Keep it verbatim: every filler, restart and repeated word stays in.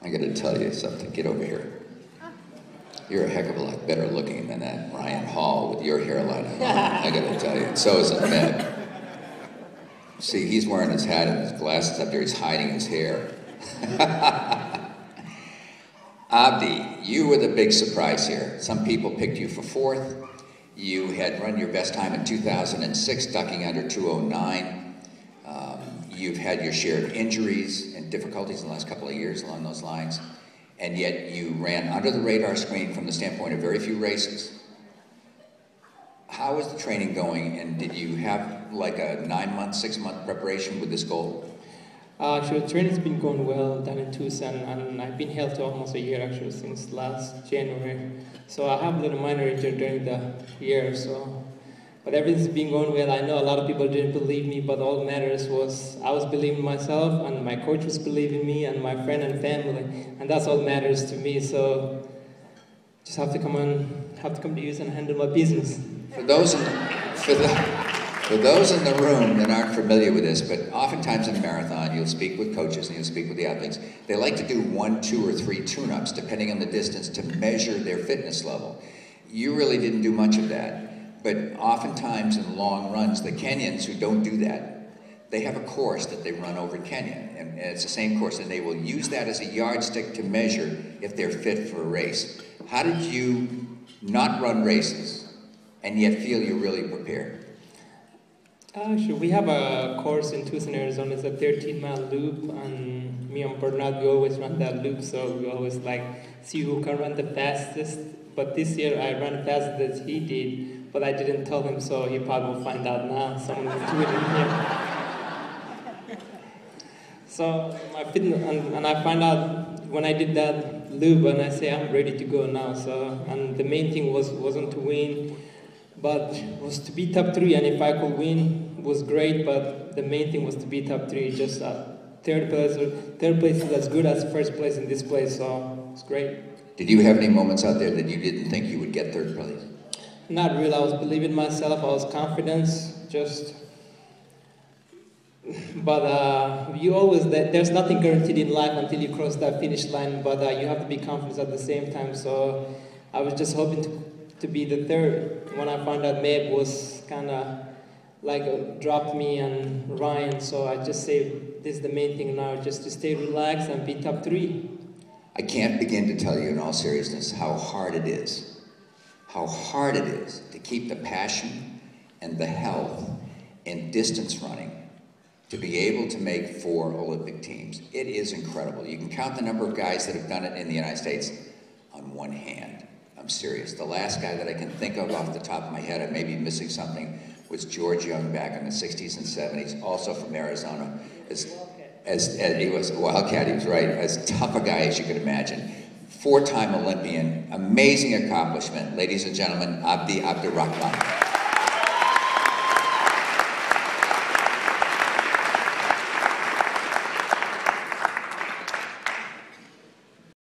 I gotta tell you something, get over here. You're a heck of a lot better looking than that Ryan Hall with your hairline alone, I gotta tell you. And so is Ahmed. See, he's wearing his hat and his glasses up there, he's hiding his hair. Abdi, you were the big surprise here. Some people picked you for fourth. You had run your best time in two thousand six, ducking under two oh nine. Um, you've had your share of injuries and difficulties in the last couple of years along those lines. And yet you ran under the radar screen from the standpoint of very few races. How is the training going, and did you have like a nine-month, six-month preparation with this goal? Uh, actually, training's been going well down in Tucson, and I've been healthy almost a year actually since last January. So I have a little minor injury during the year, so but everything's been going well. I know a lot of people didn't believe me, but all that matters was I was believing myself, and my coach was believing me, and my friend and family, and that's all that matters to me. So just have to come on, have to come to Houston and handle my business. For those in the, for the, for those in the room that aren't familiar with this, but oftentimes in a marathon, you'll speak with coaches and you'll speak with the athletes. They like to do one, two, or three tune-ups, depending on the distance, to measure their fitness level. You really didn't do much of that. But oftentimes in long runs, the Kenyans who don't do that, they have a course that they run over Kenya, and, and it's the same course, and they will use that as a yardstick to measure if they're fit for a race. How did you not run races and yet feel you're really prepared? Actually, we have a course in Tucson, Arizona. It's a thirteen mile loop, and me and Bernard, we always run that loop, so we always like see who can run the fastest. But this year I ran faster than he did, but I didn't tell him, so he probably will find out now. Someone was tweeting him. So my fitness, and, and I find out when I did that loop, and I say I'm ready to go now. So, and the main thing was wasn't to win, but was to be top three. And if I could win, was great. But the main thing was to be top three. Just uh, third place, third place is as good as first place in this place. So it's great. Did you have any moments out there that you didn't think you would get third place? Not really. I was believing myself. I was confident. Just, but uh, you always there's nothing guaranteed in life until you cross that finish line. But uh, you have to be confident at the same time. So I was just hoping to to be the third. When I found out Meb was kind of like uh, dropped me and Ryan, so I just say this is the main thing now, just to stay relaxed and be top three. I can't begin to tell you in all seriousness how hard it is, how hard it is to keep the passion and the health in distance running to be able to make four Olympic teams. It is incredible. You can count the number of guys that have done it in the United States on one hand. I'm serious. The last guy that I can think of off the top of my head, I may be missing something, was George Young back in the sixties and seventies, also from Arizona. As, as, as he was a Wildcat, he was right, as tough a guy as you could imagine. Four-time Olympian, amazing accomplishment. Ladies and gentlemen, Abdi Abdirahman.